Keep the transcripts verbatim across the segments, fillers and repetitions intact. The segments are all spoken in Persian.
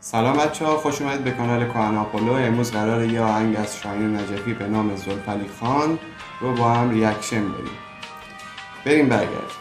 سلام بچه ها، خوش اومدید به کانال کهن آپولو. امروز قراره یه آهنگ از شاهین نجفی به نام زلفعلی خان رو با هم ریاکشن بریم بریم برگردیم.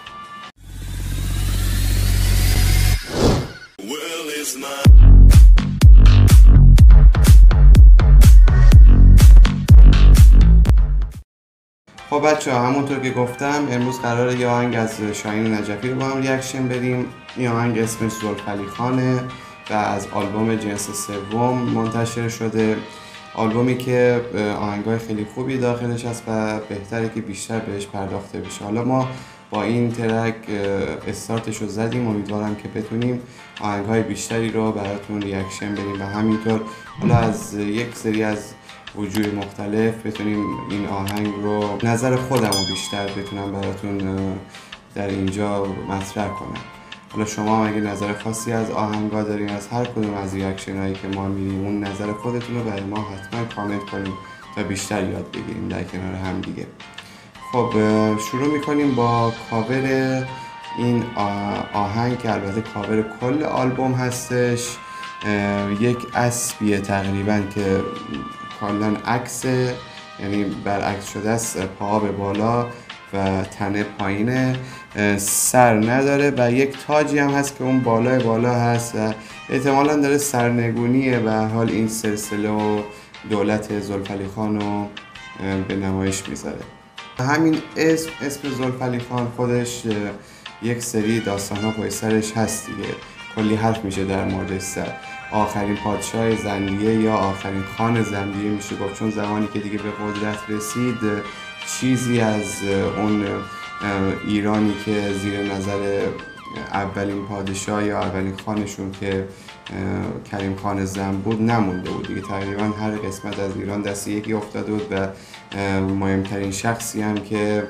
خب بچه ها، همونطور که گفتم امروز قراره یه آهنگ از شاهین نجفی رو با هم ریاکشن بریم. این آهنگ اسمش زلفعلی خانه و از آلبوم جنس سوم منتشر شده، آلبومی که آهنگای خیلی خوبی داخلش هست و بهتره که بیشتر بهش پرداخته بشه. حالا ما با این ترک استارتش رو زدیم، امیدوارم که بتونیم آهنگای بیشتری رو براتون ریاکشن بریم و همینطور حالا از یک سری از وجوه مختلف بتونیم این آهنگ رو نظر خودم رو بیشتر بتونم براتون در اینجا مطرح کنم. حالا شما اگه نظر خاصی از آهنگا دارین، از هر کدوم از ریاکشن هایی که ما میریم، اون نظر خودتون رو برای ما حتما کامنت کنیم تا بیشتر یاد بگیریم در کنار هم دیگه. خب شروع میکنیم با کاور این آهنگ که البته کاور کل آلبوم هستش. یک اسبیه تقریبا که کاملا عکس، یعنی برعکس شده است، پاها به بالا و تنه پایینه، سر نداره و یک تاجی هم هست که اون بالای بالا هست و احتمالا داره سرنگونیه و حال این سلسله و دولت زلفعلی خان رو به نمایش میذاره. همین اسم اسم زلفعلی خان خودش یک سری داستان ها پای سرش هست دیگه، کلی حرف میشه در موردش زد. آخرین پادشاه زندیه یا آخرین خان زندیه میشه گفت، چون زمانی که دیگه به قدرت رسید چیزی از اون ایرانی که زیر نظر اولین پادشاه یا اولین خانشون که کریم خان زند بود نمونده بود دیگه. تقریبا هر قسمت از ایران دست یکی افتاده بود و مهمترین شخصی هم که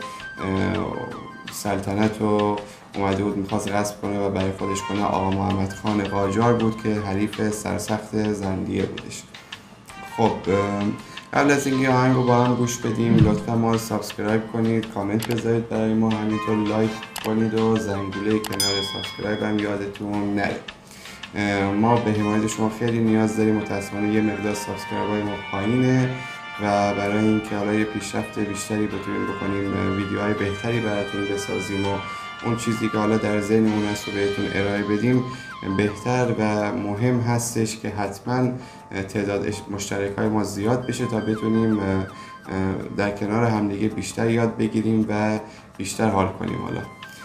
سلطنت رو اومده بود میخواست غصب کنه و برای خودش کنه آقا محمد خان قاجار بود که حریف سرسخت زندیه بودش. خب قبل از اینکه آهنگ رو با هم گوش بدیم لطفا ما رو سابسکرایب کنید، کامنت بذارید برای ما، همینطور لایک کنید و زنگوله کنار سابسکرایب هم یادتون نره. ما به حمایت شما خیلی نیاز داریم، متاسفانه یه مقدار سابسکرایب های ما پایینه و برای اینکه حالا یه پیشرفت بیشتری بتونیم بکنیم، ویدیوهای بهتری براتون بسازیم و اون چیزی که حالا در ذهنمون هست رو بهتون ارائه بدیم، بهتر و مهم هستش که حتما تعداد مشترک های ما زیاد بشه تا بتونیم در کنار همدیگه بیشتر یاد بگیریم و بیشتر حال کنیم. حالا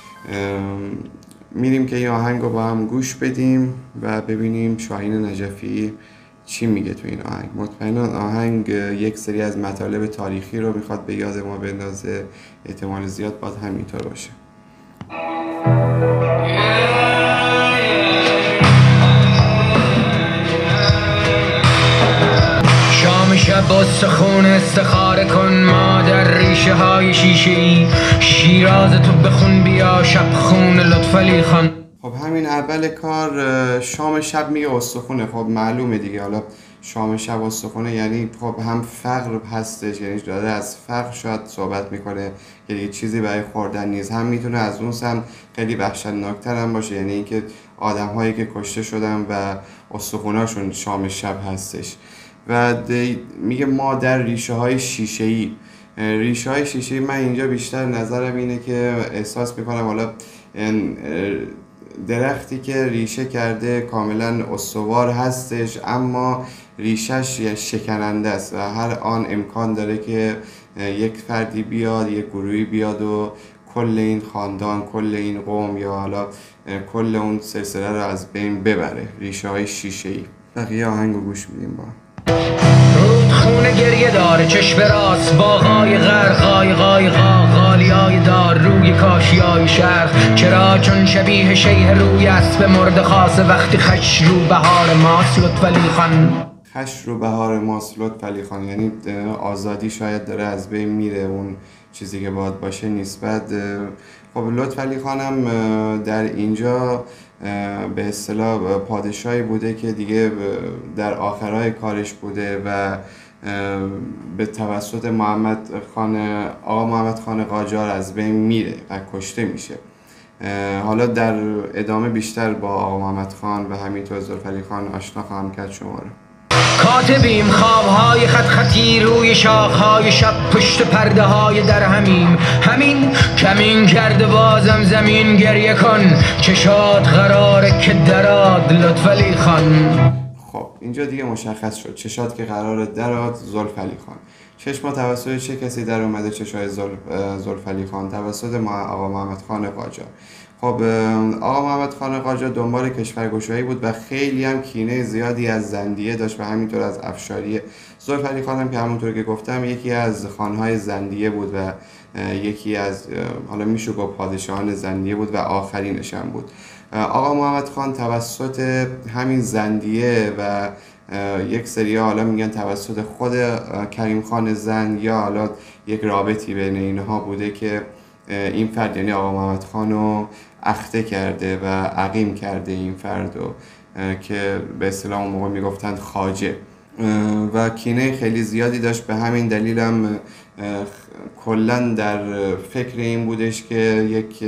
میریم که این آهنگ رو با هم گوش بدیم و ببینیم شاهین نجفی چی میگه تو این آهنگ. مطمئنا آهنگ یک سری از مطالب تاریخی رو میخواد به یاد ما بندازه، احتمال زیاد باید همینطور باشه. شام شب استخون استخاره کن مادر، ریشه های شیشه ای شیراز تو بخون بیا شب خون لطفعلی خان. خب همین اول کار شام شب میگه استخونه. خب معلومه دیگه، حالا شام شب استخونه یعنی خب هم فقر هستش، یعنی داره از فقر شاید صحبت میکنه که دیگه چیزی برای خوردن نیست، هم میتونه از اون سمت خیلی وحشتناکتر هم باشه، یعنی اینکه آدم هایی که کشته شدن و استخوناشون شام شب هستش. و میگه ما در ریشه های شیشه ای ریشه های شیشه ای من اینجا بیشتر نظرم اینه که احساس میکنم حالا درختی که ریشه کرده کاملا استوار هستش اما ریشش شکننده است و هر آن امکان داره که یک فردی بیاد، یک گروهی بیاد و کل این خاندان، کل این قوم یا حالا کل اون سلسله رو از بین ببره. ریشه های شیشه ای. بقیه آهنگ رو گوش میدیم با خونه گریه داره چشم راست باغای غرقای غای غا غالیای دار روی کاشیای شرق، چرا چون شبیه شیه روی اسب مرد خاصه وقتی خش رو بهار ماست لطفعلی خان. خش رو بهار ماست لطفعلی خان یعنی آزادی شاید داره از بین میره، اون چیزی که باید باشه نسبت. خب لطفعلی خانم در اینجا به اصطلاح پادشاهی بوده که دیگه در آخرهای کارش بوده و به توسط محمد خان آقا محمد خان قاجار از بین میره و کشته میشه حالا در ادامه بیشتر با آقا محمد خان و همینطور زلفعلی خان آشنا خواهم کرد شما رو. کاتبیم خوابهای خط خطی روی شاخهای شب پشت پرده های در همیم همین کمین کرده بازم زمین گریه کن چشات قراره که دراد لطفعلی خان. خب اینجا دیگه مشخص شد چشات که قراره دراد زلفعلی خان. چشما توسط چه کسی در اومده چشای زلفعلی خان؟ توسط آقا محمد خان قاجار. خب آقا محمد خان قاجار دنبال کشورگشایی بود و خیلی هم کینه زیادی از زندیه داشت و همینطور از افشاری. زلفعلی خان هم که همونطور که گفتم یکی از خانهای زندیه بود و یکی از حالا میشه گفت پادشاهان زندیه بود و آخرینش هم بود. آقا محمد خان توسط همین زندیه و یک سری حالا میگن توسط خود کریم خان زند یا حالا یک رابطی بین اینها بوده که این فرد یعنی آقا محمد خان رو اخته کرده و عقیم کرده این فرد رو که به اصطلاح اون موقع میگفتن خواجه و کینه خیلی زیادی داشت. به همین دلیل هم کلا در فکر این بودش که یک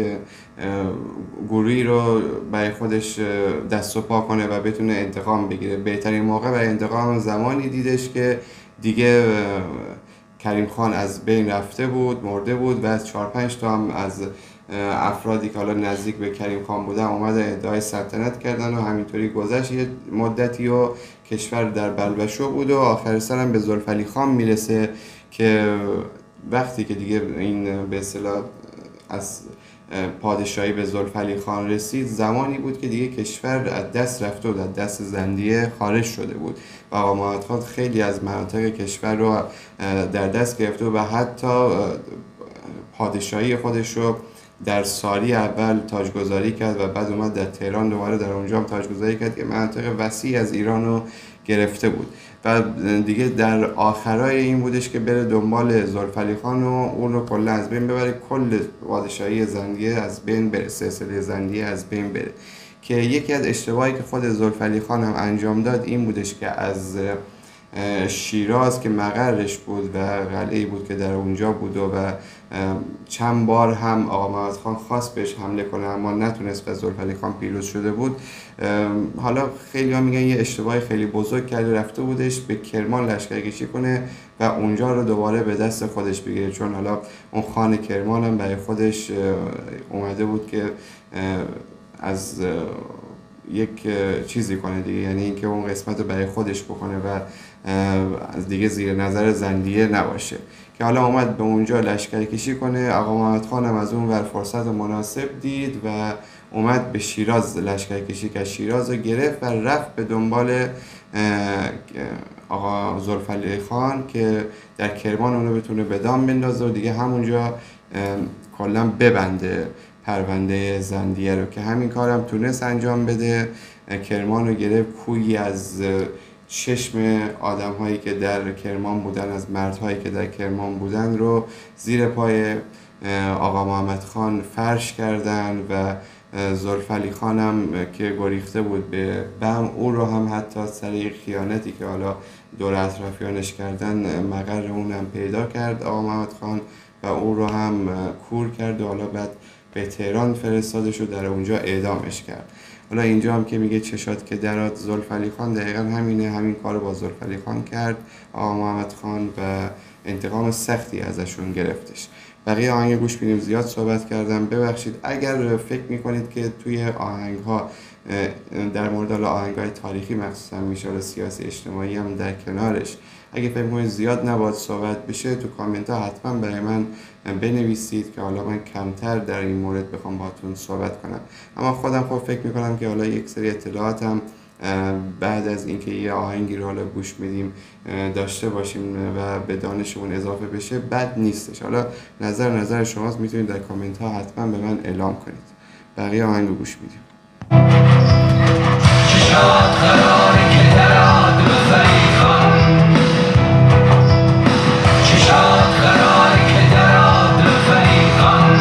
گروهی رو برای خودش دست و پا کنه و بتونه انتقام بگیره. بهترین موقع برای انتقام زمانی دیدش که دیگه کریم خان از بین رفته بود، مرده بود و از چهار پنج تا هم از افرادی که حالا نزدیک به کریم خان بودن اومدن ادعای سلطنت کردن و همینطوری گذشت یه مدتی و کشور در بلبشو بود و آخر سر هم به زلفعلی خان میرسه که وقتی که دیگه این به اصطلاح از پادشاهی به زلفعلی خان رسید زمانی بود که دیگه کشور از دست رفته و از دست زندیه خارج شده بود و آقا محمد خان خیلی از مناطق کشور رو در دست گرفته و حتی پادشاهی خودش رو در ساری اول تاجگذاری کرد و بعد اومد در تهران دوباره در اونجا هم تاجگذاری کرد که مناطق وسیع از ایران رو گرفته بود و دیگه در آخرای این بودش که بره دنبال زلفعلی خان و اون رو کلا از بین ببره، کل پادشاهی زندیه از بین بره، سلسله زندیه از بین بره. که یکی از اشتباهی که خود زلفعلی خان هم انجام داد این بودش که از شیراز که مقرش بود و قلعه‌ای بود که در اونجا بود و چند بار هم آقا محمد خان خواست بهش حمله کنه اما نتونست و زلفعلی خان پیروز شده بود. حالا خیلی ها میگن یه اشتباه خیلی بزرگ کرده، رفته بودش به کرمان لشکرکشی کنه و اونجا رو دوباره به دست خودش بگیره، چون حالا اون خان کرمان هم برای خودش اومده بود که از یک چیزی کنه دیگه، یعنی اینکه اون قسمت رو برای خودش بکنه و از دیگه زیر نظر زندیه نباشه، که حالا اومد به اونجا لشکری کشی کنه. آقا محمد خان هم از اون ور فرصت مناسب دید و اومد به شیراز لشکری کشی که شیراز رو گرفت و رفت به دنبال آقا زلفعلی خان که در کرمان اونو بتونه به دام بندازه و دیگه همونجا کلا ببنده پرونده زندیه رو، که همین کارم تونست انجام بده. کرمان رو گرفت، کویی از چشم آدم هایی که در کرمان بودن، از مردهایی که در کرمان بودن رو زیر پای آقا محمد خان فرش کردن و زلفعلی خان هم که گریخته بود به بم او رو هم حتی سر یک خیانتی که حالا دور اطرافیانش کردن مقر اون هم پیدا کرد آقا محمد خان و او رو هم کور کرد و حالا بعد به تهران فرستادش و در اونجا اعدامش کرد. حالا اینجا هم که میگه چشات که درات زلفعلی خان، دقیقا همینه، همین کار رو با زلفعلی خان کرد آقا محمد خان و انتقام سختی ازشون گرفتش. بقیه آهنگ گوش بدیم، زیاد صحبت کردم ببخشید. اگر فکر میکنید که توی آهنگ ها در مورد آهنگ های تاریخی مخصوصا میشه سیاسی اجتماعی هم در کنارش، اگه فکر کنید زیاد نباید صحبت بشه تو کامنت ها حتما برای من بنویسید که حالا من کمتر در این مورد بخوام باهاتون صحبت کنم. اما خودم خب فکر میکنم که حالا یک سری اطلاعاتم بعد از اینکه یه آهنگی رو حالا گوش میدیم داشته باشیم و به دانشمون اضافه بشه بد نیستش. حالا نظر نظر شماست، میتونید در کامنت ها حتما به من اعلام کنید. بقیه آهنگ رو گوش میدیم. چشات قراره که درات زلفعلی خان، چشات قراره که درات زلفعلی خان،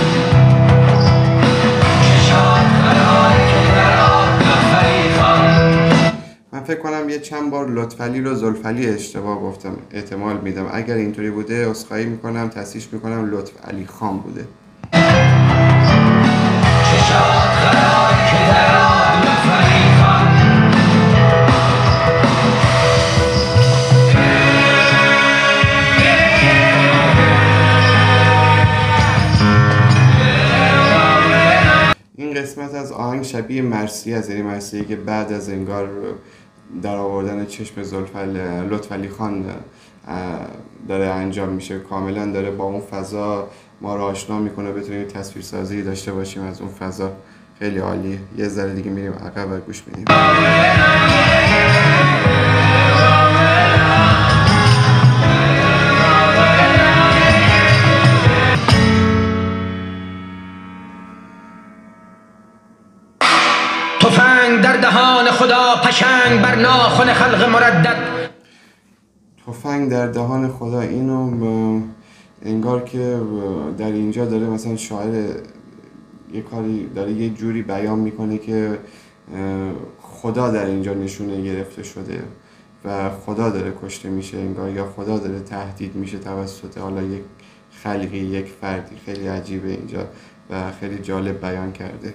چشات قراره که درات زلفعلی خان. من فکر کنم یه چند بار لطفعلی رو زلفعلی اشتباه گفتم، احتمال میدم. اگر اینطوری بوده عذرخواهی میکنم، تصحیح میکنم، لطفعلی خان بوده. شاد قرار که در آب لطفی خان. این قسمت از آهنگ شبیه مرثیه است، یعنی مرثیه‌ای که بعد از انگار در آوردن چشم لطفعلی خان داره انجام میشه، کاملا داره با اون فضا ما رو آشنا میکنه، بتونیم تصویرسازی داشته باشیم از اون فضا. خیلی عالیه. یه ذره دیگه میریم عقب و گوش میدیم. تفنگ در دهان خدا، پشنگ بر ناخن خلق مردد. تفنگ در دهان خدا، اینو انگار که در اینجا داره مثلا شاعر یه کاری داره یه جوری بیان میکنه که خدا در اینجا نشونه گرفته شده و خدا داره کشته میشه انگار، یا خدا داره تهدید میشه توسط حالا یک خلقی، یک فردی. خیلی عجیبه اینجا و خیلی جالب بیان کرده.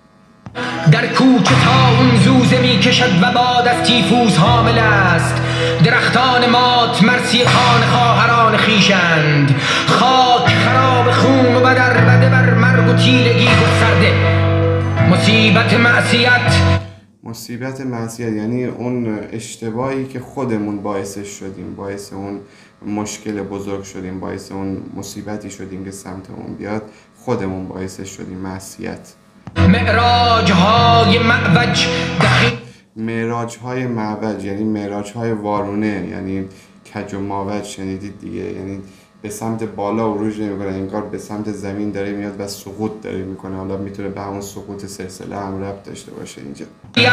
در کوچه تا اون زوزه می کشد و باد از تیفوس حامل است. درختان مات مرسی خان خواهران خیشند. خاک خراب خون و بدر بده بر مرگ و تیرگی گسترده. مصیبت معصیت، مصیبت معصیت یعنی اون اشتباهی که خودمون باعثش شدیم، باعث اون مشکل بزرگ شدیم، باعث اون مصیبتی شدیم که سمت اون بیاد، خودمون باعثش شدیم. معصیت. معراج های معوج دخیل، معراج های معوج یعنی معراج های وارونه، یعنی کج و ماوج شنیدید دیگه، یعنی به سمت بالا عروج نمیکنه، انگار به سمت زمین داره میاد و سقوط داره میکنه. حالا میتونه به همون سقوط سلسله هم ربط داشته باشه اینجا.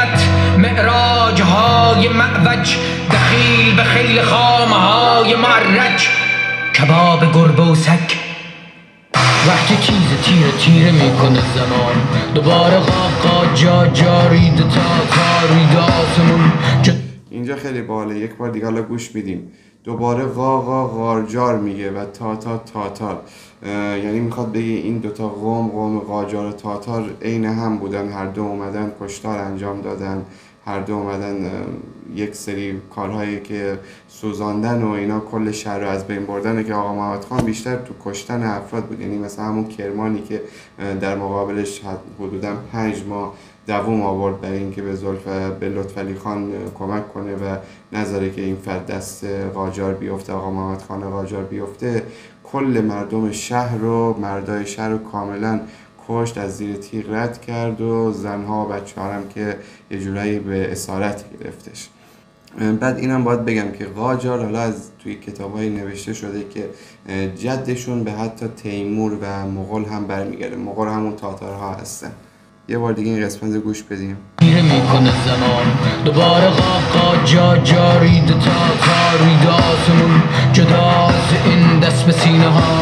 معراج های معوج دخیل به خیل خامه های معرج. کباب گربه و سگ وقتی تیز تیره تیره میکنه زمان. دوباره قاقا جا جارید تا تارید آسمون. اینجا خیلی باله. یک بار دیگه حالا گوش میدیم. دوباره قاقا قارجار میگه و تاتا تاتار، یعنی میخواد بگه این دوتا قوم، قوم قاجار و تاتار عین هم بودن، هر دو اومدن کشتار انجام دادن، هر دو اومدن یک سری کارهایی که سوزاندن و اینا کل شهر رو از بین بردن، که آقا محمد خان بیشتر تو کشتن افراد بود. یعنی مثلا همون کرمانی که در مقابلش حدودا پنج ماه دووم آورد برای اینکه به زلف به لطفعلی خان کمک کنه و نذاره که این فرد دست قاجار بیفته، آقا محمد خان قاجار بیفته، کل مردم شهر رو، مردای شهر رو کاملا کشت، از زیر تیغ رد کرد و زنها و بچه هم که یه جورایی به اسارت گرفتش. بعد اینم باید بگم که قاجار حالا از توی کتاب‌های نوشته شده که جدشون به حتی تیمور و مغول هم برمیگرده. مغول همون تاتارها هستن. یه بار دیگه این قسمت رو گوش بدیم. میره میکنه زمان. دوباره قاقا جا جارید تا تارید آسمون. جدا از این دست به سینه ها.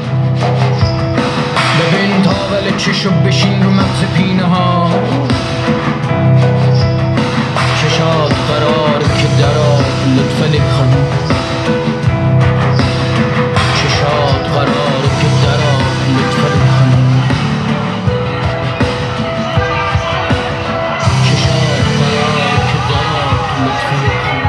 ببین تاول چشو بشین رو مغز پینه ها. چشات قرار که در آب لطفعلی خان. چشات قرار که در آب لطفعلی خان. چشات قرار که در آب لطفعلی خان.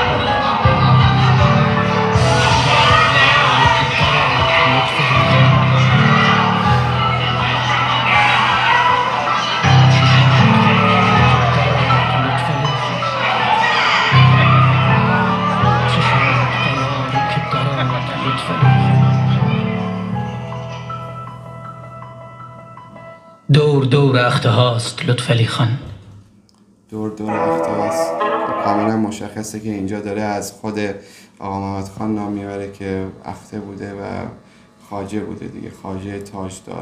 دور دور اخته هاست لطفعلی خان. دور دور اخته هاست. کاملا مشخصه که اینجا داره از خود آقا محمد خان نام میبره که اخته بوده و خواجه بوده دیگه، خواجه تاجدار.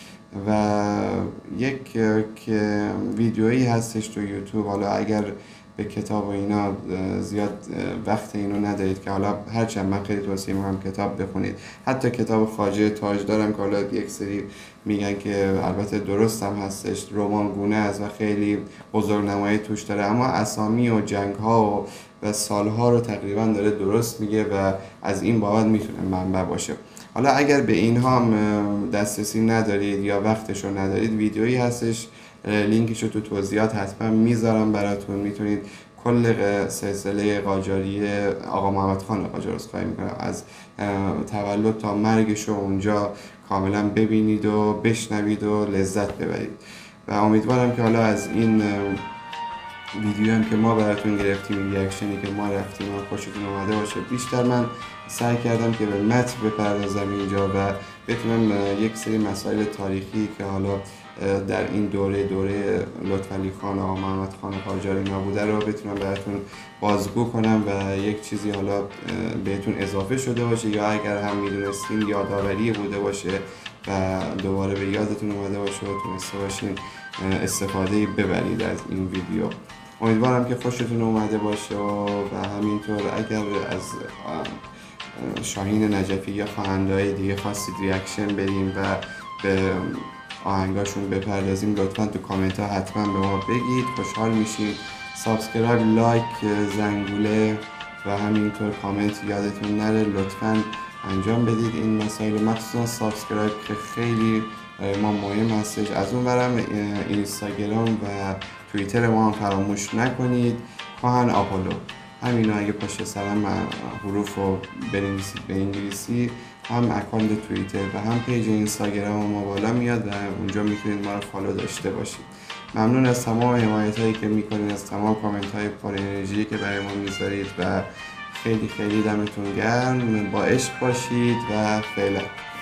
و یک که ویدیویی هستش تو یوتیوب، حالا اگر به کتاب و اینا زیاد وقت اینو ندارید که حالا هرچند من خیلی توصیه میکنم کتاب بخونید. حتی کتاب خواجه تاجدارم که حالا یک سری میگن که البته درست هم هستش، رمان گونه است و خیلی بزرگنمایی توش داره، اما اسامی و جنگ ها و و سالها رو تقریبا داره درست میگه و از این بابت میتونه منبع باشه. حالا اگر به اینها هم دسترسی ندارید یا وقتش رو ندارید، ویدیویی هستش لینکش رو تو توضیحات حتما میذارم براتون، میتونید کل سلسله قاجاری آقا محمد خان قاجار رو خواهی میکنم از تولد تا مرگش رو اونجا کاملا ببینید و بشنوید و لذت ببرید. و امیدوارم که حالا از این ویدیو هم که ما براتون گرفتیم، ریاکشنی که ما رفتیم و خوشتون اومده باشه. بیشتر من سعی کردم که به متن بپردازم اینجا و بتونم یک سری مسائل تاریخی که حالا در این دوره دوره لطفعلی خان و آقا محمد خان قاجار اینا بوده رو بتونم براتون بازگو کنم و یک چیزی حالا بهتون اضافه شده باشه، یا اگر هم میدونستین یادآوری بوده باشه و دوباره به یادتون اومده باشه و تونسته باشین استفاده ببرید از این ویدیو. امیدوارم که خوشتون اومده باشه و همینطور اگر از شاهین نجفی یا خواننده‌های دیگه خواستید ریاکشن بدیم و به آهنگاشون بپردازیم، لطفا تو کامنت ها حتما به ما بگید، خوشحال میشیم. سابسکرایب، لایک، زنگوله و همینطور کامنت یادتون نره، لطفا انجام بدید این مسائل، مخصوصا سابسکرایب که خیلی ما مهم هستش. از اون برم اینستاگرام و توییتر ما هم فراموش نکنید، کاهن آپولو، همینو اگه پشت سرم حروف رو بنویسید به انگلیسی، هم اکانت توییتر و هم پیج اینستاگرام ما بالا میاد و اونجا میتونید ما رو فالو داشته باشید. ممنون از تمام حمایت هایی که میکنید، از تمام کامنت های پر انرژی که برای ما میذارید و خیلی خیلی دمتون گرم. با عشق باشید و فعلا.